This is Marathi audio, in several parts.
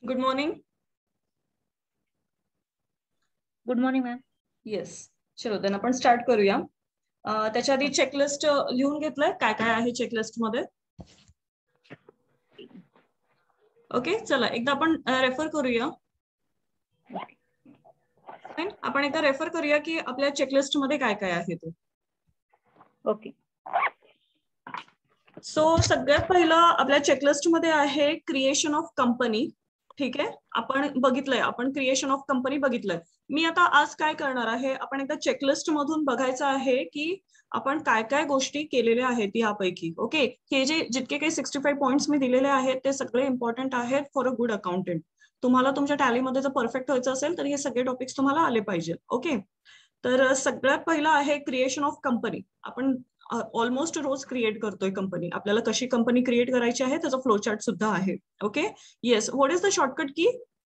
Good morning. Good morning ma'am. Yes, चलो देन आपण स्टार्ट करूया. त्याच्या आधी चेकलिस्ट लिहून घेतलंय, काय काय आहे चेकलिस्ट मध्ये. ओके, चला एकदा आपण रेफर करूया. आपण एकदा रेफर करूया की आपल्या चेकलिस्ट मध्ये काय काय आहे ते. ओके. सो सगळ्यात पहिलं आपल्या चेकलिस्ट मध्ये आहे क्रिएशन ऑफ कंपनी. ठीक आहे, आपण बघितलंय, आपण क्रिएशन ऑफ कंपनी बघितलंय. मी आता आज काय करणार आहे, आपण एकदा चेकलिस्ट मधून बघायचं आहे की आपण काय काय गोष्टी केलेल्या आहेत यापैकी. ओके, हे जे जितके काही 65 पॉइंट्स मी दिलेले आहेत ते सगळे इम्पॉर्टंट आहेत फॉर अ गुड अकाउंटंट. तुम्हाला तुमच्या टॅलीमध्ये जर परफेक्ट व्हायचं असेल तर हे सगळे टॉपिक्स तुम्हाला आले पाहिजे. ओके, तर सगळ्यात पहिलं आहे क्रिएशन ऑफ कंपनी. आपण ऑलमोस्ट रोज क्रिएट करतोय कंपनी. आपल्याला कशी कंपनी क्रिएट करायची आहे त्याचा फ्लो चार्ट सुद्धा आहे. Okay, yes, what is the shortcut key?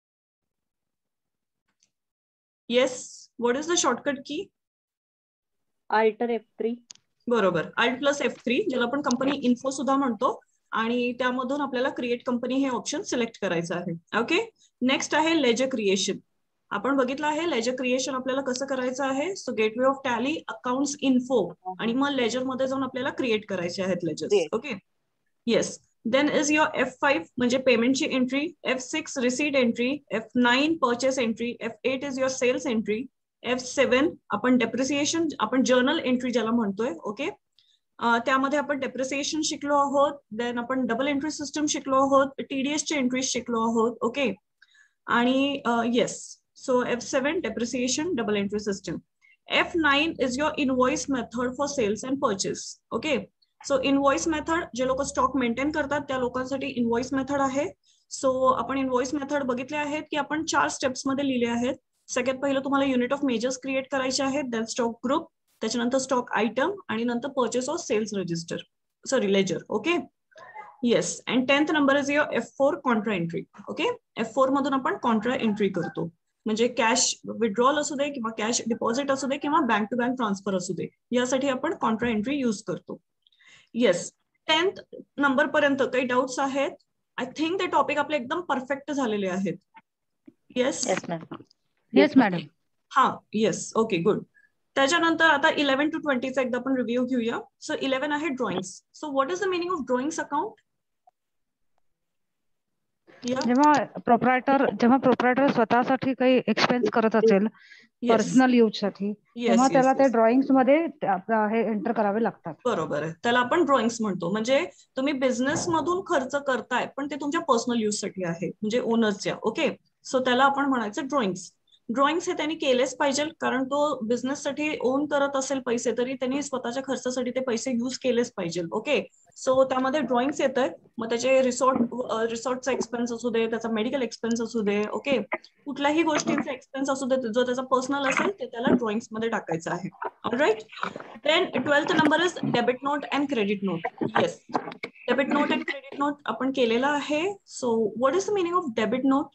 Yes, what is the shortcut key? Alt F3. बरोबर, Alt प्लस F3, ज्याला आपण कंपनी इन्फो सुद्धा म्हणतो. आणि त्यामधून आपल्याला क्रिएट कंपनी हे ऑप्शन सिलेक्ट करायचं आहे. ओके, नेक्स्ट आहे लेजर क्रिएशन. आपण बघितलं आहे लेजर क्रिएशन आपल्याला कसं करायचं आहे. So gateway of Tally, accounts info, आणि मग लेजर मध्ये जाऊन आपल्याला क्रिएट करायचे आहेत ledgers. Okay, yes. Then is your F5 म्हणजे पेमेंटची entry, F6 receipt entry, F9 purchase entry, F8 is your sales entry, F7 आपण डेप्रिसिएशन, आपण जर्नल एंट्री ज्याला म्हणतोय. ओके, त्यामध्ये आपण डेप्रिसिएशन शिकलो आहोत. देन आपण डबल एंट्री सिस्टम शिकलो आहोत, TDS ची एंट्री शिकलो आहोत. ओके, आणि yes, so F7 depreciation, double entry system. F9 is your invoice method for sales and purchase. Okay, so invoice method, जे लोक स्टॉक मेंटेन करतात त्या लोकांसाठी इनवॉइस मेथड आहे. सो आपण इनवॉइस मेथड बघितले आहेत की आपण 4 स्टेप्स मध्ये लिहिले आहेत. सगळ्यात पहिलं तुम्हाला युनिट ऑफ मेजर्स क्रिएट करायचे आहेत, देन स्टॉक ग्रुप, त्याच्यानंतर स्टॉक आयटम, आणि नंतर purchase of sales register, sorry ledger. Okay, yes, and 10th number is your F4 contra entry. Okay, F4 मधून आपण कॉन्ट्रा एंट्री करतो, म्हणजे कॅश विड्रॉल असू दे किंवा कॅश डिपॉझिट असू दे किंवा बँक टू बँक ट्रान्सफर असू दे, यासाठी आपण कॉन्ट्रा एंट्री यूज करतो. येस, 10th नंबर पर्यंत काही डाऊट्स आहेत? आय थिंक ते टॉपिक आपले एकदम परफेक्ट झालेले आहेत. Yes, yes madam. हा, येस, ओके, गुड. त्याच्यानंतर आता 11 to 20 चा एकदा आपण रिव्ह्यू घेऊया. सो 11 आहे drawings. So what is the meaning of drawings account? जेव्हा प्रोप्रायटर स्वतःसाठी काही एक्सपेन्स करत असेल पर्सनल यूज साठी, तेव्हा त्याला ते ड्रॉइंग्स मध्ये हे एंटर करावे लागतात. बरोबर आहे, त्याला आपण ड्रॉइंग्स म्हणतो. म्हणजे तुम्ही बिझनेस मधून खर्च करताय पण ते तुमच्या पर्सनल यूज साठी आहे, म्हणजे ओनर्सच्या. ओके, सो त्याला आपण म्हणायचं ड्रॉइंग्स. ड्रॉइंग्स हे त्यांनी केलेच पाहिजे, कारण तो बिझनेससाठी ओन करत असेल पैसे तरी त्यांनी स्वतःच्या खर्चासाठी ते पैसे यूज केलेच पाहिजे. ओके, सो त्यामध्ये ड्रॉइंग्स येत आहेत. मग त्याचे रिसॉर्टचा एक्सपेन्स असू दे, त्याचा मेडिकल एक्सपेन्स असू दे, ओके, कुठल्याही गोष्टींचा एक्सपेन्स असू दे, जो त्याचा पर्सनल असेल ते त्याला ड्रॉइंग्स मध्ये टाकायचं आहे. Alright. Then 12th number is debit note and credit note. Yes, debit note and credit note आपण केलेला आहे. So what is the meaning of debit note?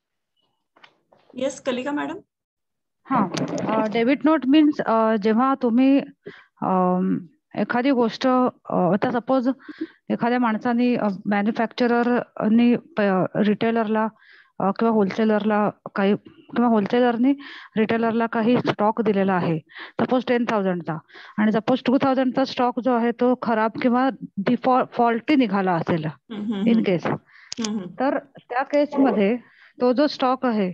Yes, Kalika madam. हा, डेबिट नोट मीन्स जेव्हा तुम्ही एखादी गोष्ट, आता सपोज एखाद्या माणसाने मॅन्युफॅक्चररनी रिटेलरला किंवा होलसेलरला काही, किंवा होलसेलरनी रिटेलरला काही स्टॉक दिलेला आहे, सपोज 10,000चा, आणि सपोज 2,000चा स्टॉक जो आहे तो खराब किंवा फॉल्टी निघाला असेल इन केस, तर त्या केसमध्ये तो जो स्टॉक आहे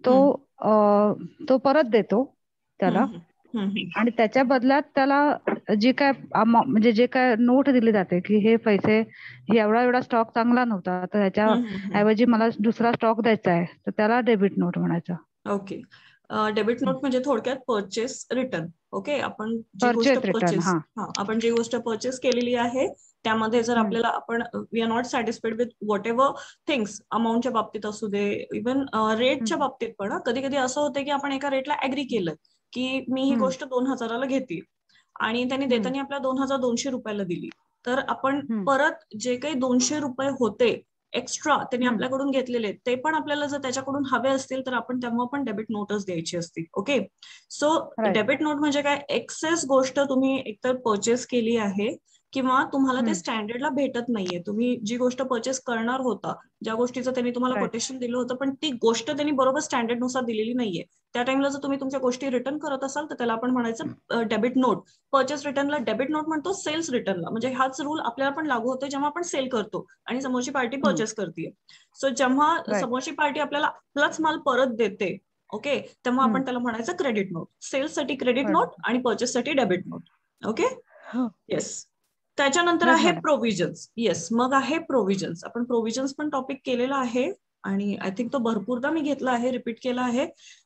तो परत देतो त्याला, आणि त्याच्या बदल्यात त्याला जे काय म्हणजे जे काय नोट दिली जाते की हे पैसे, एवढा स्टॉक चांगला नव्हता तर ह्याच्या ऐवजी मला दुसरा स्टॉक द्यायचा आहे, तर त्याला डेबिट नोट म्हणायचं. ओके, डेबिट नोट म्हणजे थोडक्यात परचेस रिटर्न. ओके, आपण जी गोष्ट परचेस केलेली आहे त्यामध्ये जर आपल्याला आपण we are not satisfied with whatever things, अमाऊंटच्या बाबतीत असू दे, इव्हन रेटच्या बाबतीत पण कधी कधी असं होतं की आपण एका रेटला ऍग्री केलं की मी ही गोष्ट 2,000ला घेते आणि त्यांनी देताना आपल्या 2,200 रुपयाला दिली, तर आपण परत जे काही 200 रुपये होते एक्स्ट्रा त्यांनी आपल्याकडून घेतलेले ते पण आपल्याला जर त्याच्याकडून हवे असतील तर आपण तेव्हा पण डेबिट नोटच द्यायची असते. ओके, सो डेबिट नोट म्हणजे काय, एक्सेस गोष्ट तुम्ही एकतर परचेस केली आहे किंवा तुम्हाला ते स्टँडर्डला भेटत नाहीये, तुम्ही जी गोष्ट परचेस करणार होता, ज्या गोष्टीचं त्यांनी तुम्हाला कोटेशन दिलं होतं, पण ती गोष्ट त्यांनी बरोबर स्टँडर्ड नुसार दिलेली नाहीये, त्या टाइमला जर तुम्ही तुमच्या गोष्टी रिटर्न करत असाल तर त्याला आपण म्हणायचं डेबिट नोट. परचेस रिटर्नला डेबिट नोट म्हणतो, सेल्स रिटर्नला, म्हणजे हाच रूल आपल्याला पण लागू होतो जेव्हा आपण सेल करतो आणि समोरची पार्टी परचेस करते. सो जेव्हा समोरची पार्टी आपल्याला आपलाच माल परत देते, ओके, तेव्हा आपण त्याला म्हणायचं क्रेडिट नोट. सेल्ससाठी क्रेडिट नोट आणि परचेससाठी डेबिट नोट. Okay, yes. त्याच्यानंतर आहे प्रोव्हिजन्स. येस, मग आहे प्रोव्हिजन्स. आपण प्रोव्हिजन्स पण टॉपिक केलेला आहे आणि आय थिंक तो भरपूरदा मी घेतला आहे, रिपीट केला आहे.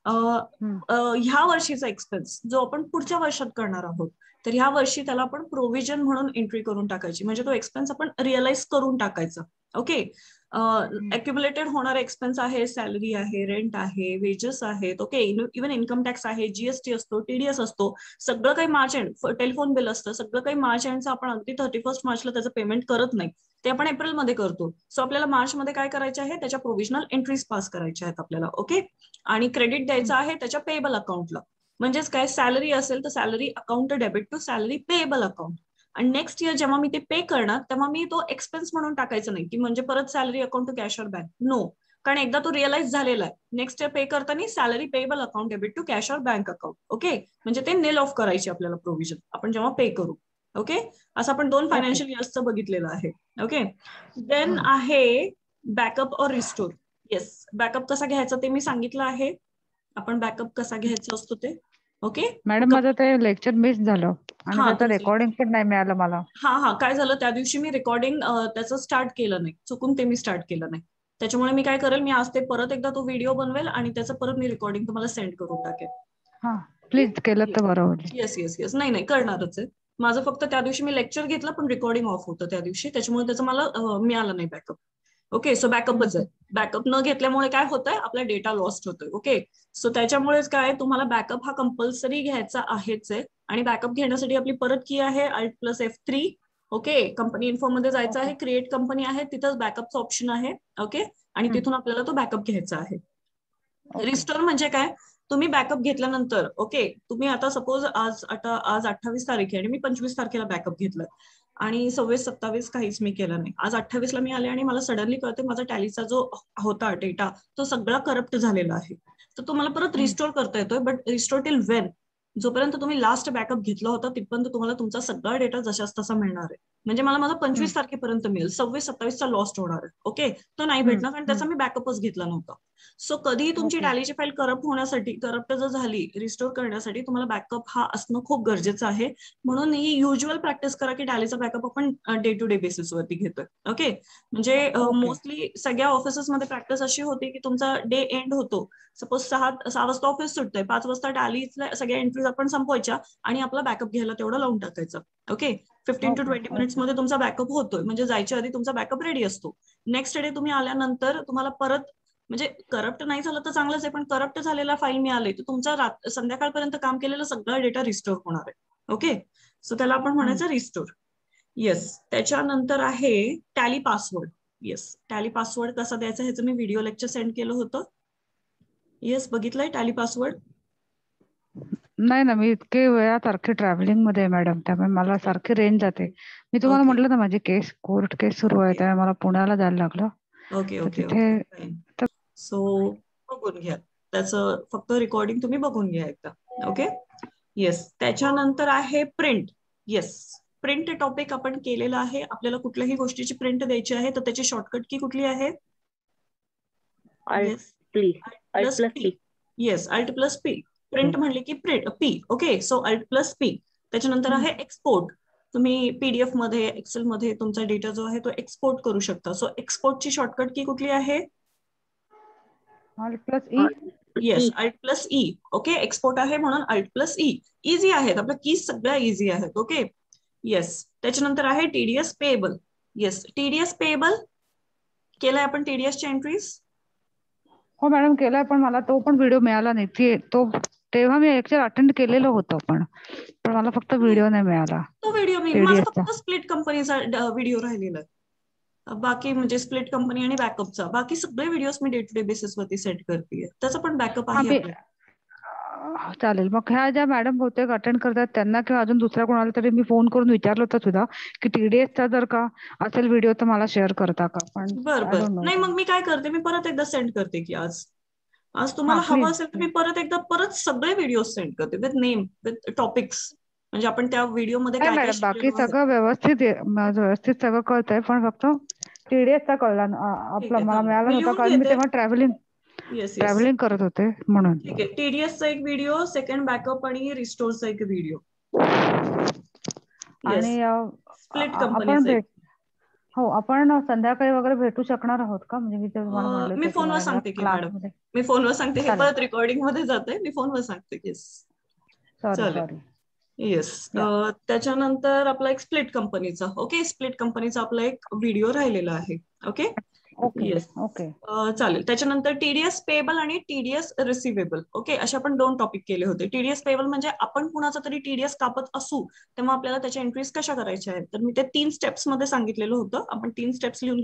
ह्या वर्षीचा एक्सपेन्स जो आपण पुढच्या वर्षात करणार आहोत, तर ह्या वर्षी त्याला आपण प्रोव्हिजन म्हणून एंट्री करून टाकायची, म्हणजे तो एक्सपेन्स आपण रिअलाइज करून टाकायचा. ओके, अक्युमुलेटेड होणारे एक्सपेन्स आहे, सॅलरी आहे, रेंट आहे, वेजेस आहेत, ओके, इव्हन इन्कम टॅक्स आहे, जीएसटी असतो, टीडीएस असतो, सगळं काही मार्च एंड, टेलिफोन बिल असतं, सगळं काही मार्च एंडचं आपण अगदी 31 मार्चला त्याचं पेमेंट करत नाही, ते आपण एप्रिलमध्ये करतो. सो आपल्याला मार्चमध्ये काय करायचे आहे, त्याच्या प्रोव्हिजनल एंट्रीज पास करायच्या आहेत आपल्याला. ओके, आणि क्रेडिट द्यायचं आहे त्याच्या पेएबल अकाउंटला. म्हणजेच काय, सॅलरी असेल तर salary account debit to salary payable account. आणि नेक्स्ट इयर जेव्हा मी ते पे करणार तेव्हा मी तो एक्सपेन्स म्हणून टाकायचं नाही की म्हणजे परत salary account to cash or bank. No, कारण एकदा तो रिअलाइज झालेला आहे. नेक्स्ट इयर पे करताना salary payable account debit to cash or bank account. Okay, म्हणजे ते निल ऑफ करायची आपल्याला प्रोव्हिजन आपण जेव्हा पे करू. ओके, असं आपण 2 फायनान्शियल इयर्सचं बघितलेलं आहे. ओके, देन आहे बॅकअप और रिस्टोर. येस, बॅकअप कसा घ्यायचा ते मी सांगितलं आहे. आपण बॅकअप कसा घ्यायचा असतो ते. ओके मॅडम, माझं ते लेक्चर मिस झालं आणि त्याचं रेकॉर्डिंग पण नाही मिळालं मला. हा, काय झालं त्या दिवशी मी रेकॉर्डिंग त्याचं स्टार्ट केलं नाही, चुकून ते मी स्टार्ट केलं नाही. त्याच्यामुळे मी काय करेल, मी आज ते परत एकदा तो व्हिडिओ बनवेल आणि त्याचं परत मी रेकॉर्डिंग तुम्हाला सेंड करून टाकेल. हा, प्लीज केलं तर बरं होईल. येस येस येस, नाही करणारच आहे. माझं फक्त त्या दिवशी मी लेक्चर घेतलं पण रेकॉर्डिंग ऑफ होतं त्या दिवशी, त्याच्यामुळे त्याचं मला मिळालं नाही बॅकअप. ओके, सो बॅकअपच आहे. बॅकअप न घेतल्यामुळे काय होतंय, आपला डेटा लॉस्ट होतोय. ओके, सो त्याच्यामुळेच काय, तुम्हाला बॅकअप हा कंपल्सरी घ्यायचा आहेच आहे. आणि बॅकअप घेण्यासाठी आपली परत की आहे Alt+F3. ओके, कंपनी इन्फो मध्ये जायचं आहे, क्रिएट कंपनी आहे, तिथं बॅकअपचं ऑप्शन आहे. ओके, आणि तिथून आपल्याला तो बॅकअप घ्यायचा आहे. रिस्टोर म्हणजे काय, तुम्ही बॅकअप घेतल्यानंतर, ओके, तुम्ही आता सपोज आज 28 तारीख आहे आणि मी 25 तारखेला बॅकअप घेतलं आणि 26-27 काहीच मी केलं नाही. आज 28ला मी आले आणि मला सडनली कळते माझा टॅलीचा जो होता डेटा तो सगळा करप्ट झालेला आहे. तर तुम्हाला परत रिस्टोर करता येतोय, बट रिस्टोर टिल वेन, जोपर्यंत तुम्ही लास्ट बॅकअप घेतला होता तिथपर्यंत तुम्हाला तुमचा सगळा डेटा जशाच तसा मिळणार आहे. म्हणजे मला माझा 25 तारखेपर्यंत मिळेल, 26-27चा लॉस्ट होणार आहे. ओके, तो नाही भेटणार कारण त्याचा मी बॅकअपच घेतला नव्हता. सो कधीही तुमची टॅलीची फाईल करप्ट होण्यासाठी, करप्ट जर झाली, रिस्टोर करण्यासाठी तुम्हाला बॅकअप हा असणं खूप गरजेचं आहे. म्हणून ही युज्युअल प्रॅक्टिस करा की टॅलीचा बॅकअप आपण डे टू डे बेसिसवरती घेतोय. ओके, म्हणजे मोस्टली सगळ्या ऑफिसेसमध्ये प्रॅक्टिस अशी होती की तुमचा डे एंड होतो, सपोज 6 वाजता ऑफिस सुटतंय, 5 वाजता टॅलीतल्या सगळ्या एंट्रीज आपण संपवायच्या आणि आपला बॅकअप घ्यायला तेवढं लावून टाकायचं. ओके, 15 to 20 मिनिट्स मध्ये तुमचा बॅकअप होतोय, म्हणजे जायच्या आधी तुमचा बॅकअप रेडी असतो. नेक्स्ट डे तुम्ही आल्यानंतर तुम्हाला परत, म्हणजे करप्ट नाही झालं तर चांगलंच आहे, पण करप्ट झालेला फाईल मिळाले तर तुमचा संध्याकाळपर्यंत काम केलेला सगळा डेटा रिस्टोर होणार आहे. ओके, सो त्याला आपण म्हणायचं रिस्टोर. येस, त्याच्यानंतर आहे Tally password. Yes, Tally password कसा द्यायचा ह्याचं मी व्हिडिओ लेक्चर सेंड केलं होतं. येस, बघितलंय टॅली पासवर्ड? नाही ना, मी इतके वेळा सारखे ट्रॅव्हलिंग मध्ये आहे मॅडम, त्यामुळे मला सारखी रेंज जाते. मी तुम्हाला म्हटलं ना माझी कोर्ट केस सुरू आहे, त्यामुळे मला पुण्याला जायला लागलं. ओके ओके ओके, सो बघून घ्या त्याचं, फक्त रेकॉर्डिंग तुम्ही बघून घ्या एकदा. Okay, yes. त्याच्यानंतर आहे प्रिंट. येस, प्रिंट टॉपिक आपण केलेला आहे. आपल्याला कुठल्याही गोष्टीची प्रिंट द्यायची आहे तर त्याची शॉर्टकट की कुठली आहे? Yes, Alt+P. प्रिंट म्हणले की P. Okay, so Alt+P. त्याच्यानंतर आहे एक्सपोर्ट. तुम्ही पीडीएफ मध्ये, एक्सेल मध्ये तुमचा डेटा जो आहे तो एक्सपोर्ट करू शकता. सो एक्सपोर्टची शॉर्टकट की कुठली आहे? Alt+E. Yes, Alt+E. Okay, export आहे म्हणून Alt+E. इझी आहेत, आपल्या कीज सगळ्या इझी आहेत. Okay, yes. त्याच्यानंतर आहे TDS payable. Yes, TDS payable केलाय आपण, टीडीएसच्या एंट्रीज. हो मॅडम, केलाय, पण मला तो पण व्हिडिओ मिळाला नाही. तेव्हा मी लेक्चर अटेंड केलेलं होतं, पण मला फक्त व्हिडिओ नाही मिळाला. तो व्हिडिओ माझा फक्त स्प्लिट कंपनीचा व्हिडिओ राहिलेला आहे. बाकी म्हणजे स्प्लिट कंपनी आणि बॅकअपचा बाकी सगळे व्हिडिओज मी डे टू डे बेसिस वरती सेट करते, त्याचा पण बॅकअप आहे. चालेल. मग ह्या ज्या मॅडम बहुतेक अटेंड करतात त्यांना किंवा अजून दुसऱ्या कोणाला तरी मी फोन करून विचारलं होतं सुद्धा की TDSचा जर का असेल व्हिडिओ तर मला शेअर करता का, पण बर आय बर, डोंट नो. नाही मग मी काय करते, मी परत एकदा सेंड करते की आज आज हा तुम्हाला हवं प्लीज. असेल तर मी परत एकदा परत सगळे व्हिडिओ सेंड करते विथ नेम विथ टॉपिक्स, म्हणजे आपण त्या व्हिडिओमध्ये नाही काय काय मॅडम, बाकी शिकलेलो आहे. सगळं व्यवस्थित माझं व्यवस्थित सगळं कळतंय, पण फक्त TDSचा कळला ठीक आपला आहे, मला थांबा मिळाला मी नव्हता लिहून कारण मी घेते. तेव्हा ट्रॅव्हलिंग येस येस, ट्रॅव्हलिंग करत होते म्हणून. ठीक आहे. TDSचा एक व्हिडिओ, सेकंड बॅकअप आणि रिस्टोरचा एक व्हिडिओ. येस, आणि स्प्लिट आपण कंपनीचा एक. भेट हो आपण संध्याकाळी वगैरे भेटू शकणार आहोत का, म्हणजे मी तुम्हाला म्हटलं मी होतं की फोनवर मला जरा सांगते की मॅडम, क्लासमध्ये. मी फोनवर सांगते, हे चालेल. परत रेकॉर्डिंग मध्ये जाते, मी फोनवर सांगते. येस, सॉरी चालेल. सॉरी. येस, या. त्याच्यानंतर आपला एक स्प्लिट कंपनीचा, ओके, स्प्लिट कंपनीचा आपला एक व्हिडिओ राहिलेला आहे. ओके. Okay yes, okay. चालेल. त्याच्यानंतर TDS पेबल आणि TDS रिसिवेबल, ओके, असे आपण 2 टॉपिक केले होते. TDS पेबल म्हणजे आपण कुणाचा तरी TDS कापत असू तेव्हा आपल्याला त्याच्या एंट्रीज कशा करायच्या आहेत, तर मी ते 3 स्टेप्स मध्ये सांगितलेलं होतं. आपण 3 स्टेप्स लिहून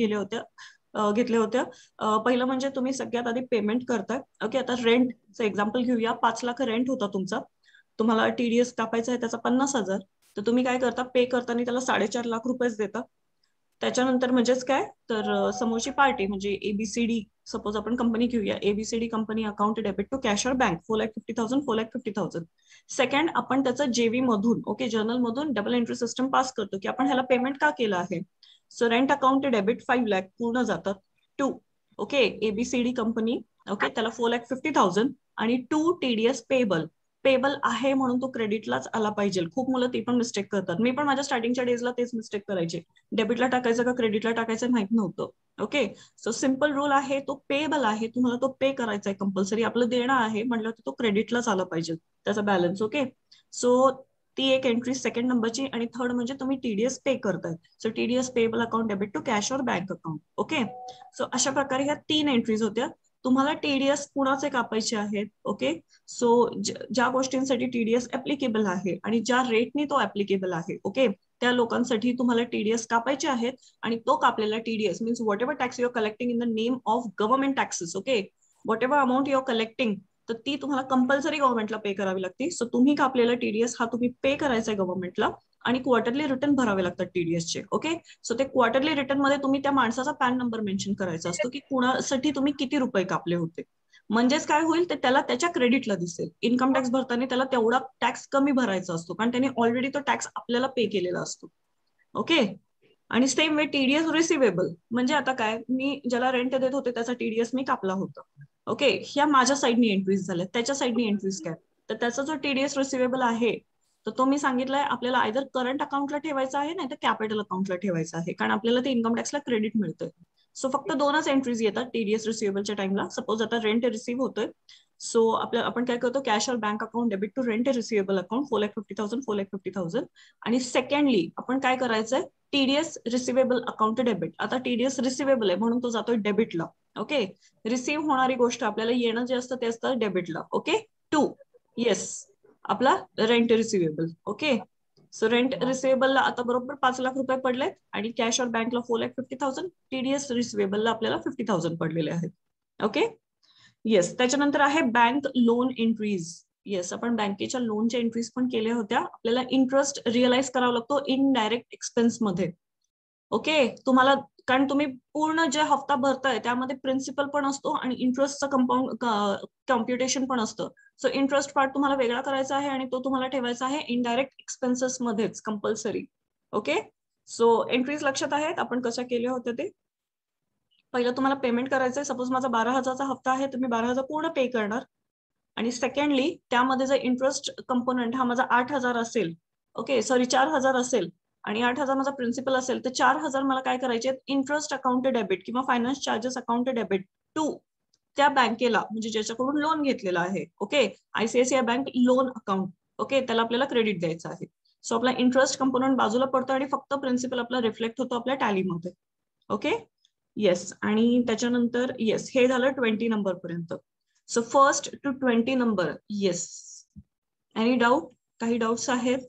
घेतल्या होत्या. पहिलं म्हणजे तुम्ही सगळ्यात आधी पेमेंट करताय. ओके, आता रेंटचं एक्झाम्पल घेऊया. 5 लाख रेंट होता तुमचा, तुम्हाला TDS कापायचा आहे त्याचा 50,000, तर तुम्ही काय करता, पे करताना त्याला 4.5 लाख रुपयेच देता. त्याच्यानंतर म्हणजेच काय, तर समोरची पार्टी म्हणजे ABCD, सपोज आपण कंपनी घेऊया, ABCD company account debit to cash और बँक 4,50,000 4,50,000. सेकंड, आपण त्याचं JV मधून, ओके, जर्नल मधून डबल एंट्री सिस्टम पास करतो की आपण ह्याला पेमेंट का केलं आहे. So rent account debit 5 lakh पूर्ण जातात. 2, ओके, ABCD कंपनी, ओके, त्याला 4,50,000 आणि 2 TDS पेबल. पेबल आहे म्हणून तो क्रेडिटलाच आला पाहिजे. खूप मुलं ती पण मिस्टेक करतात. मी पण माझ्या स्टार्टिंगच्या डेजला तेच मिस्टेक करायचे. डेबिटला टाकायचं का क्रेडिटला टाकायचं माहित नव्हतं. ओके, सो सिम्पल रूल आहे, तो पेबल आहे, तुम्हाला तो पे करायचा आहे कंपल्सरी. आपलं देणं आहे म्हटलं तर तो क्रेडिटलाच आला पाहिजे त्याचा बॅलन्स. ओके, सो ती एक एंट्री सेकंड नंबरची. आणि थर्ड म्हणजे तुम्ही TDS पे करताय, so TDS payable account debit to cash और बँक अकाउंट. ओके, सो अशा प्रकारे ह्या 3 एंट्रीज होत्या. तुम्हाला TDS कुणाचे कापायचे आहेत. ओके, सो ज्या गोष्टींसाठी TDS ऍप्लिकेबल आहे आणि ज्या रेटनी तो ऍप्लिकेबल आहे, ओके, त्या लोकांसाठी तुम्हाला TDS कापायचे आहेत. आणि तो कापलेला TDS means whatever tax you are collecting in the name of government taxes, okay, whatever amount you are collecting, तर ती तुम्हाला कंपल्सरी गव्हर्नमेंटला पे करावी लागते. सो तुम्ही कापलेला TDS हा तुम्ही पे करायचा आहे गव्हर्नमेंटला. आणि क्वार्टरली रिटर्न भरावे लागतात TDSचे. ओके, सो ते क्वार्टरली रिटर्न मध्ये तुम्ही त्या माणसाचा पॅन नंबर मेन्शन करायचा असतो की कुणासाठी तुम्ही किती रुपये कापले होते. म्हणजेच काय होईल, ते त्याला त्याच्या क्रेडिटला दिसेल. इन्कम टॅक्स भरताना त्याला तेवढा टॅक्स कमी भरायचा असतो कारण त्याने ऑलरेडी तो टॅक्स आपल्याला पे केलेला असतो. ओके, आणि सेम वे TDS रिसिवेबल म्हणजे आता काय, मी ज्याला रेंट देत होते त्याचा TDS मी कापला होता. ओके, ह्या माझ्या साईडनी एंट्रीज झाल्या, त्याच्या साईडनी एंट्रीज काय, तर त्याचा जो TDS रिसिवेबल आहे तर तो मी सांगितलंय आपल्याला आयदर करंट अकाउंटला ठेवायचा आहे नाही तर कॅपिटल अकाउंटला ठेवायचा आहे, कारण आपल्याला ते इन्कम टॅक्सला क्रेडिट मिळतंय. सो फक्त 2च एंट्रीज येतात TDS रिसिवेबलच्या टाइमला. सपोज आता रेंट रिसिव्ह होतोय, सो आपण काय करतो, कॅश और bank account debit to rent receivable account 4,50,000 4,50,000. आणि सेकंडली आपण काय करायचंय, TDS रिसिवेबल अकाउंट डेबिट. आता TDS रिसिवेबल आहे म्हणून तो जातोय डेबिटला. ओके, रिसिव्ह होणारी गोष्ट आपल्याला येणं जे असतं ते असतं डेबिटला. ओके, 2, येस, आपला rent receivable. Okay, so rent रिसिवेबलला आता बरोबर 5 लाख रुपये पडले आणि कॅश और बँकला 4,50,000, TDS रिसिवेबलला आपल्याला 50,000 पडलेले आहेत. Okay, yes. त्याच्यानंतर आहे बँक लोन एंट्रीज. येस, आपण बँकेच्या लोनच्या एंट्रीज पण केल्या होत्या. आपल्याला इंटरेस्ट रिअलाइज करावा लागतो इनडायरेक्ट एक्सपेन्स मध्ये. ओके, तुम्हाला कारण तुम्ही पूर्ण जे हप्ता भरताय त्यामध्ये प्रिन्सिपल पण असतो आणि इंटरेस्टचं कंपाऊंड कॉम्प्युटेशन पण असतं. सो इंटरेस्ट पार्ट तुम्हाला वेगळा करायचा आहे आणि तो तुम्हाला ठेवायचा आहे इनडायरेक्ट एक्सपेन्सेस मध्येच कंपल्सरी. ओके, सो एंट्रीज लक्षात आहेत आपण कशा केल्या होत्या ते. पहिलं तुम्हाला पेमेंट करायचंय. सपोज माझा 12,000चा हप्ता आहे तर मी 12,000 पूर्ण पे करणार. आणि सेकंडली त्यामध्ये जर इंटरेस्ट कंपोनंट हा माझा 8,000 असेल, ओके, सॉरी 4,000 असेल आणि 8,000 माझा प्रिन्सिपल असेल तर 4,000 मला काय करायचे, इंटरेस्ट अकाउंट डेबिट किंवा finance charges account debit to त्या बँकेला म्हणजे ज्याच्याकडून लोन घेतलेला आहे. Okay, ICICI bank loan account, okay, त्याला आपल्याला क्रेडिट द्यायचं आहे. सो आपला इंटरेस्ट कंपोनंट बाजूला पडतो आणि फक्त प्रिन्सिपल आपला रिफ्लेक्ट होतो आपल्या टॅलीमध्ये. Okay, yes. आणि त्याच्यानंतर येस, हे झालं 20 नंबर पर्यंत. So 1st to 20 number. Yes, any doubt, काही डाऊट्स आहेत?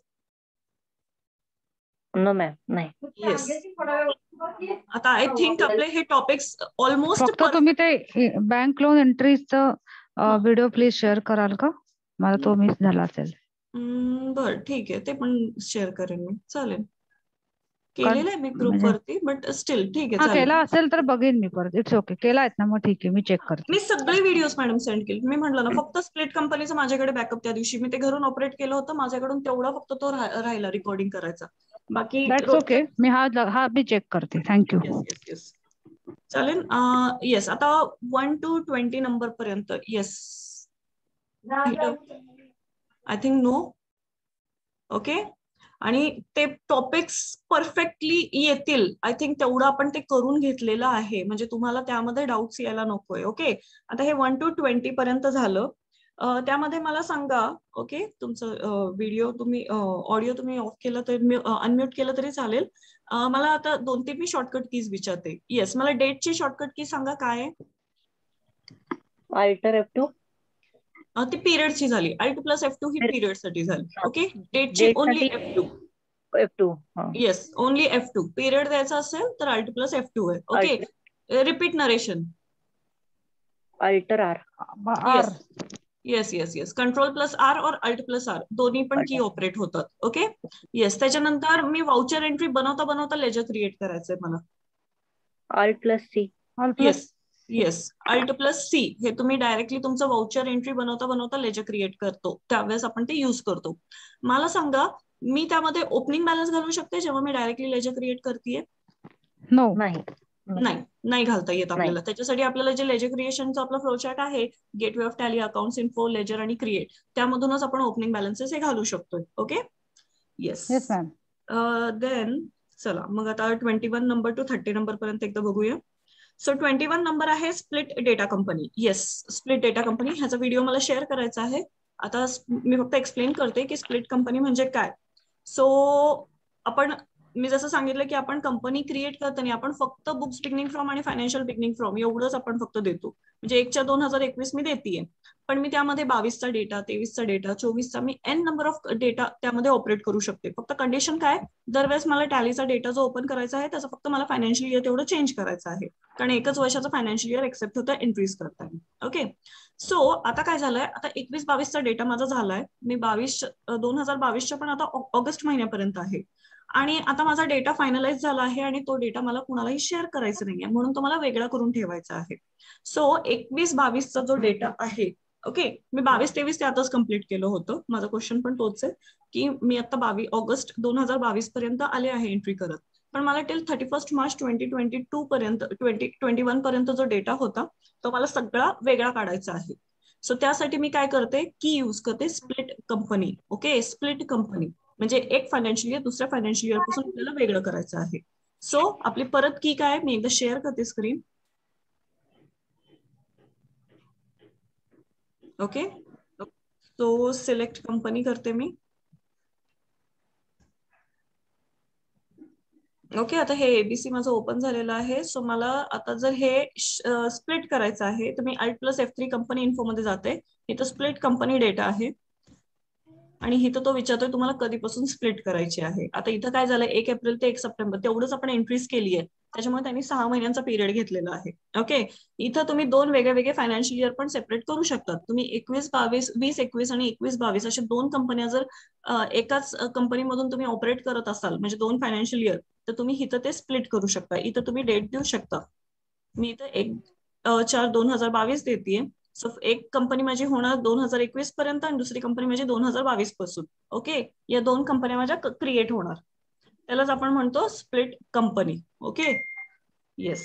नो मॅम, नाही. येस, आता आय थिंक आपले हे टॉपिक्स ऑलमोस्ट फक्त तुम्ही ते बँक लोन एंट्रीजचं व्हिडिओ प्लीज शेअर कराल का? मला तो मिस झाला असेल. बर ठीक आहे, ते पण शेअर करेन मी, चालेल. कारण केलेलं आहे मी ग्रुप म्हणजे वरती, बट स्टील ठीक आहे, हा चालेल. केला असेल तर बघेन मी परत. It's okay. केला आहेत ना, मग ठीक आहे, मी चेक करते. मी सगळे व्हिडिओज मॅडम सेंड केले. मी म्हटलं ना, फक्त स्प्लिट कंपनीचं माझ्याकडे बॅकअप त्या दिवशी मी ते घरून ऑपरेट केलं होतं, माझ्याकडून तेवढा फक्त तो राहिला रेकॉर्डिंग करायचा. बाकी दॅट्स रोजच्या. ओके. मी हा मी चेक करते. थँक्यू. येस येस येस, चालेल. येस, आता 1 to 20 नंबर पर्यंत. Yes, I think no. Okay. आणि ते टॉपिक्स परफेक्टली येतील, आय थिंक तेवढं आपण ते करून घेतलेलं आहे, म्हणजे तुम्हाला त्यामध्ये डाऊट्स यायला नकोय. ओके, आता हे 1 to 20 पर्यंत झालं. त्यामध्ये मला सांगा, ओके, तुमचं व्हिडिओ तुम्ही ऑडिओ तुम्ही ऑफ केलं तरी, अनम्यूट केलं तरी चालेल. मला आता 2-3 मी शॉर्टकट कीज विचारते. येस, मला डेटची शॉर्टकट की सांगा काय आहे. Alter F2. ती पिरियडची झाली. Alt + F2 ही पिरियड साठी झाली. ओके, डेटची डेट ओनली साठी F2. F2. Yes, only F2. Period द्यायचा असेल तर Alt + F2 आहे. Okay, repeat narration. Alter R. R. Yes yes yes, control +R और Alt + R दोन्ही पण की ऑपरेट होतात. Okay, yes. त्याच्यानंतर मी वाउचर एंट्री बनवता बनवता लेजर क्रिएट करायचंय मला. Alt + C. Yes yes, Alt + C हे तुम्ही डायरेक्टली तुमचं वाउचर एंट्री बनवता बनवता लेजर क्रिएट करतो, त्यावेळेस आपण ते युज करतो. मला सांगा, मी त्यामध्ये ओपनिंग बॅलन्स घालू शकते जेव्हा मी डायरेक्टली लेजर क्रिएट करतेय? नो. नाही. नाही घालता येत आपल्याला. त्याच्यासाठी आपल्याला जे लेजर क्रिएशनचं आपलं फ्लोचार्ट आहे, gateway of Tally, accounts info, ledger आणि क्रिएट, त्यामधूनच आपण ओपनिंग बॅलन्सेस हे घालू शकतोय. Okay, yes. Yes ma'am. Then चला मग आता 21 नंबर टू 30 नंबर पर्यंत एकदा बघूया. सो 21 नंबर आहे split data company. Yes, split data company, ह्याचा व्हिडिओ मला शेअर करायचा आहे. आता मी फक्त एक्सप्लेन करते की स्प्लिट कंपनी म्हणजे काय. सो आपण, मी जसं सांगितलं की आपण कंपनी क्रिएट करताना आपण फक्त बुक्स बिगनिंग फ्रॉम आणि फायनान्शियल बिगनिंग फ्रॉम एवढंच आपण फक्त देतो. म्हणजे 1/2021 मी देतेय, पण मी त्यामध्ये 22चा डेटा, 23चा डेटा, 24चा, मी एन नंबर ऑफ डेटा त्यामध्ये ऑपरेट करू शकते. फक्त कंडिशन काय, दरवेळेस मला टॅलीचा डेटा जो ओपन करायचा आहे त्याचा फक्त मला फायनान्शियल इयर तेवढं चेंज करायचं आहे, कारण एकच वर्षाचं फायनान्शियल इयर एक्सेप्ट होतं एंट्रीज करताना. ओके, सो आता काय झालंय, आता 21-22चा डेटा माझा झालाय. मी 2022च्या पण आता ऑगस्ट महिन्यापर्यंत आहे, आणि आता माझा डेटा फायनलाइज झाला आहे आणि तो डेटा मला कुणालाही शेअर करायचा नाहीये, म्हणून तो मला वेगळा करून ठेवायचा आहे. सो 21-22चा जो डेटा आहे, ओके, मी 22-23 त्यातच कम्प्लीट केलं होतं. माझा क्वेश्चन पण तोच आहे की मी आता ऑगस्ट 2022 पर्यंत आले आहे एंट्री करत, पण मला टिल 31 मार्च 2022 पर्यंत, 2021 पर्यंत जो डेटा होता तो मला सगळा वेगळा काढायचा आहे. सो त्यासाठी मी काय करते, की यूज करते split company. Okay, split company म्हणजे एक फायनान्शियल इयर दुसऱ्या फायनान्शियल इयर पासून आपल्याला वेगळं करायचं आहे. सो आपली परत की काय, मी एकदा शेअर करते screen. Okay, so select company करते मी. ओके, आता हे एबीसी माझं ओपन झालेलं आहे. सो मला आता जर हे स्प्लिट करायचं आहे तर मी Alt + F3 कंपनी इन्फो मध्ये जाते. इथं स्प्लिट कंपनी डेटा आहे आणि इथं तो विचारतोय तुम्हाला कधीपासून स्प्लिट करायची आहे. आता इथं काय झालंय, 1 एप्रिल ते 1 सप्टेंबर तेवढंच आपण एंट्रीज केली आहे, त्याच्यामुळे त्यांनी 6 महिन्यांचा पिरियड घेतलेला आहे. ओके, इथं तुम्ही 2 वेगळे वेगळे फायनान्शियल इयर पण सेपरेट करू शकतात. तुम्ही 21-22, 20-21 आणि 21-22 अशा 2 कंपन्या जर एकाच कंपनीमधून तुम्ही ऑपरेट करत असाल, म्हणजे 2 फायनान्शियल इयर, तर तुम्ही इथं ते स्प्लिट करू शकता. इथं तुम्ही डेट देऊ शकता. मी इथं 1/4/2022 देतेय. सो एक कंपनी माझी होणार 2021 पर्यंत आणि दुसरी कंपनी माझी 2022 पासून. ओके, या 2 कंपन्या माझ्या क्रिएट होणार, त्यालाच आपण म्हणतो split company. Okay, yes.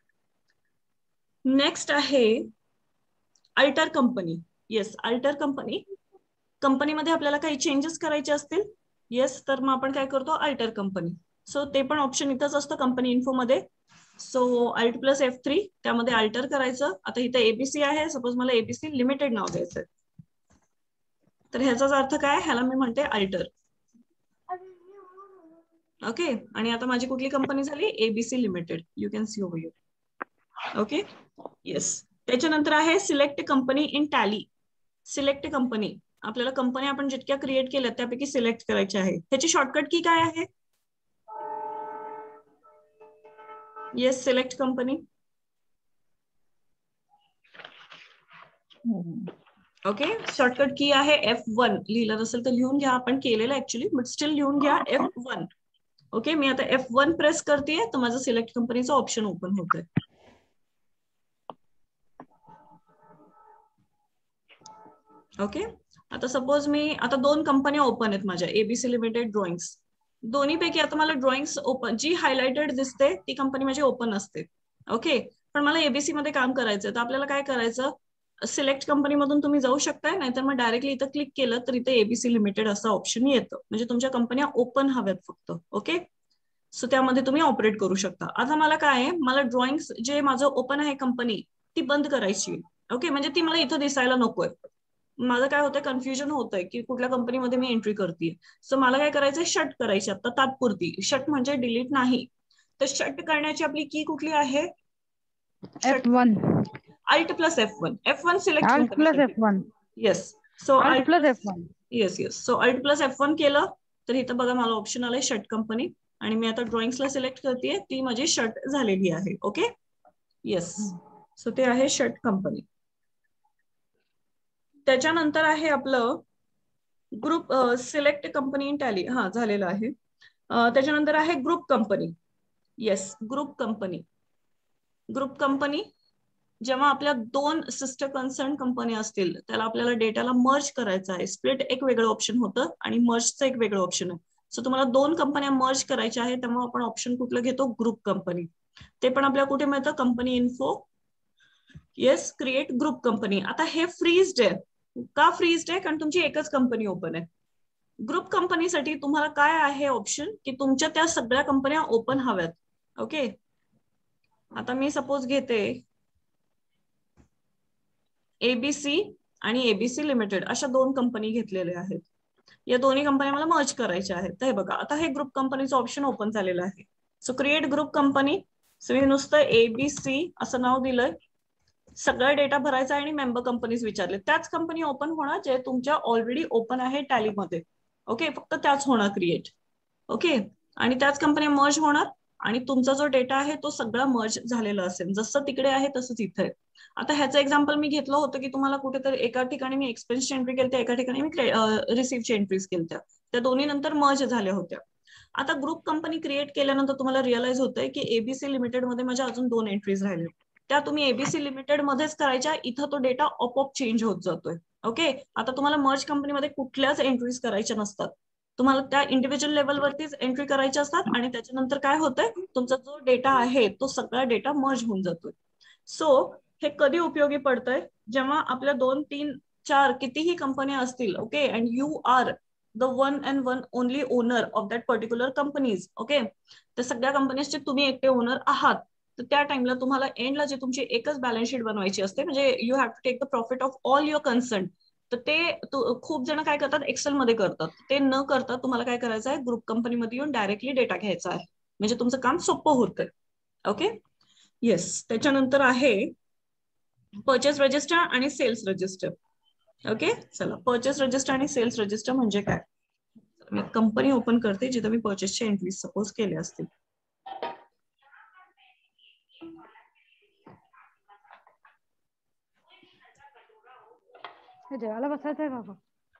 Next आहे alter company. Yes, alter company, कंपनीमध्ये आपल्याला काही चेंजेस करायचे असतील, येस, तर मग आपण काय करतो, अल्टर कंपनी. सो ते पण ऑप्शन इथंच असतं कंपनी इन्फो मध्ये. सो Alt + F3 त्यामध्ये अल्टर करायचं. आता इथं एबीसी आहे, सपोज मला एबीसी लिमिटेड नाव द्यायचंय, तर ह्याचाच अर्थ काय, ह्याला मी म्हणते अल्टर. ओके, आणि आता माझी कुठली कंपनी झाली, A B C limited. You can see over here. Okay, yes. त्याच्यानंतर आहे select company in Tally. Select company, आपल्याला कंपनी आपण जितक्या क्रिएट केल्या त्यापैकी सिलेक्ट करायची आहे. त्याची शॉर्टकट की काय आहे, yes, select company. Okay, shortcut key आहे F1. लिहिलं नसेल तर लिहून घ्या, आपण केलेलं ऍक्च्युली, बट स्टील लिहून घ्या F1. ओके, मी आता F1 प्रेस करतेय तर माझं सिलेक्ट कंपनीचं ऑप्शन ओपन होतंय. ओके, आता सपोज मी आता 2 कंपन्या ओपन आहेत माझ्या, एबीसी लिमिटेड, ड्रॉइंग्स. दोन्हीपैकी आता मला ड्रॉइंग्स ओपन, जी हायलाइटेड दिसते ती कंपनी माझी ओपन असते. ओके, पण मला एबीसी मध्ये काम करायचं, तर आपल्याला काय करायचं, सिलेक्ट कंपनी मधून तुम्ही जाऊ शकताय, नाहीतर मग डायरेक्टली इथं क्लिक केलं तर इथे एबीसी लिमिटेड असं ऑप्शन येतं. म्हणजे तुमच्या कंपन्या ओपन हव्यात फक्त. ओके, सो त्यामध्ये तुम्ही ऑपरेट करू शकता. आता मला काय आहे, मला ड्रॉइंग्स जे माझं ओपन आहे कंपनी ती बंद करायची. ओके, म्हणजे ती मला इथं दिसायला नकोय. माझं काय होतंय, कन्फ्युजन होतंय की कुठल्या कंपनीमध्ये मी एंट्री करते. सो मला काय करायचंय, शट करायची आता तात्पुरती. शट म्हणजे डिलीट नाही. तर शट करण्याची आपली की कुठली आहे, F1. Alt plus F1. F1 select Alt plus कंपनीसाठी. F1. Yes, so Alt Alt plus plus, F1. Yes yes, so Alt plus F1 केलं तर इथं बघा मला ऑप्शन आलंय शट कंपनी, आणि मी आता ड्रॉइंग्सला सिलेक्ट करतेय, ती माझी शट झालेली आहे. ओके, येस, सो ते आहे शट कंपनी. त्याच्यानंतर आहे आपलं group select company in Tally, हा झालेलं आहे. त्याच्यानंतर आहे group company. Yes, group company. Group company जेव्हा आपल्या 2 सिस्टर कन्सर्न कंपनी असतील, त्याला आपल्याला डेटाला मर्ज करायचा आहे. स्प्लिट एक वेगळं ऑप्शन होतं आणि मर्जचं एक वेगळं ऑप्शन आहे. सो तुम्हाला 2 कंपन्या मर्ज करायच्या आहे, त्यामुळे आपण ऑप्शन कुठलं घेतो, ग्रुप कंपनी. ते पण आपल्याला कुठे मिळतं, company info. Yes, create group company. आता हे फ्रीज्ड आहे. का फ्रीज्ड आहे, कारण तुमची एकच कंपनी ओपन आहे. ग्रुप कंपनीसाठी तुम्हाला काय आहे ऑप्शन, की तुमच्या त्या सगळ्या कंपन्या ओपन हव्यात. ओके, आता मी सपोज घेते एबीसी आणि एबीसी लिमिटेड, अशा 2 कंपनी घेतलेल्या आहेत. या दोन्ही कंपन्या मला मर्ज करायच्या आहेत. तर हे बघा, आता हे ग्रुप कंपनीचं ऑप्शन ओपन झालेलं आहे. So create group company. So मी नुसतं एबीसी असं नाव दिलंय, सगळा डेटा भरायचा आणि मेंबर कंपनीज विचारले. त्याच कंपनी ओपन होणार जे तुमच्या ऑलरेडी ओपन आहे टॅलीमध्ये. ओके, फक्त त्याच होणार क्रिएट. ओके, आणि त्याच कंपन्या मर्ज होणार, आणि तुमचा जो डेटा आहे तो सगळा मर्ज झालेला असेल. जसं तिकडे आहे तसंच इथे आहे. आता ह्याचं एक्झाम्पल मी घेतलं होतं की तुम्हाला कुठेतरी एका ठिकाणी मी एक्सपेन्सची एंट्री केली, एका ठिकाणी मी रिसिव्हची एंट्रीज केल्या, त्या दोन्ही नंतर मर्ज झाल्या होत्या. आता ग्रुप कंपनी क्रिएट केल्यानंतर तुम्हाला रिअलाइज होतंय की एबीसी लिमिटेड मध्ये माझ्या अजून 2 एंट्रीज राहिल्या. त्या तुम्ही एबीसी लिमिटेड मध्येच करायच्या, इथं तो डेटा ऑपऑप चेंज होत जातोय. ओके, आता तुम्हाला मर्ज कंपनीमध्ये कुठल्याच एंट्रीज करायच्या नसतात, तुम्हाला त्या इंडिव्हिज्युअल लेवलवरतीच एंट्री करायच्या असतात, आणि त्याच्यानंतर काय होतंय, तुमचा जो डेटा आहे तो सगळा डेटा मर्ज होऊन जातोय. सो हे कधी उपयोगी पडतंय, जेव्हा आपल्या 2, 3, 4 कितीही कंपन्या असतील. Okay, and you are the one and one only owner of that particular companies. Okay, तर सगळ्या कंपनीजचे तुम्ही एकटे ओनर आहात. तर त्या टाइमला तुम्हाला एंडला जे तुमची एकच बॅलन्स शीट बनवायची असते, म्हणजे you have to take the profit of all your concern. तर ते खूप जण काय करतात, एक्सेल मध्ये करतात. ते न करता तुम्हाला काय करायचं आहे, ग्रुप कंपनीमध्ये येऊन डायरेक्टली डेटा घ्यायचा आहे, म्हणजे तुमचं काम सोपं होतंय. ओके, येस, त्याच्यानंतर आहे परचेस रजिस्टर आणि सेल्स रजिस्टर. ओके, चला, परचेस रजिस्टर आणि सेल्स रजिस्टर म्हणजे काय. मी कंपनी ओपन करते जिथे मी परचेसचे एंट्री सपोज केले असतील. जेवायला बसायचंय बाबा.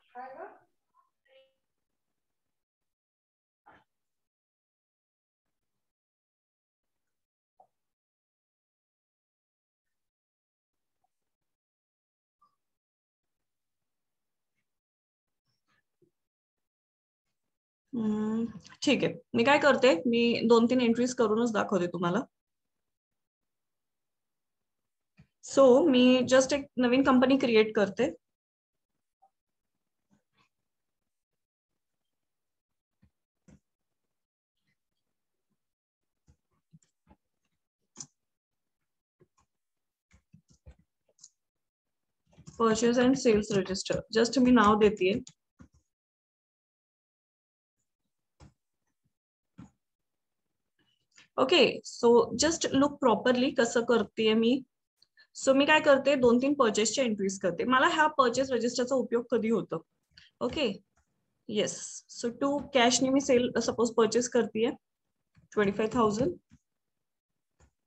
ठीक आहे, मी काय करते, मी 2-3 एंट्रीज करूनच दाखवते तुम्हाला. सो मी जस्ट एक नवीन कंपनी क्रिएट करते. Purchase and sales register, just मी नाव देते. Okay, so just look properly कसं करते मी. सो मी काय करते, 2-3 परचेसच्या एंट्रीज करते. मला ह्या परचेस रजिस्टरचा उपयोग कधी होतो. ओके, येस, सो 2 कॅशने मी सेल सपोज परचेस करते 25,000.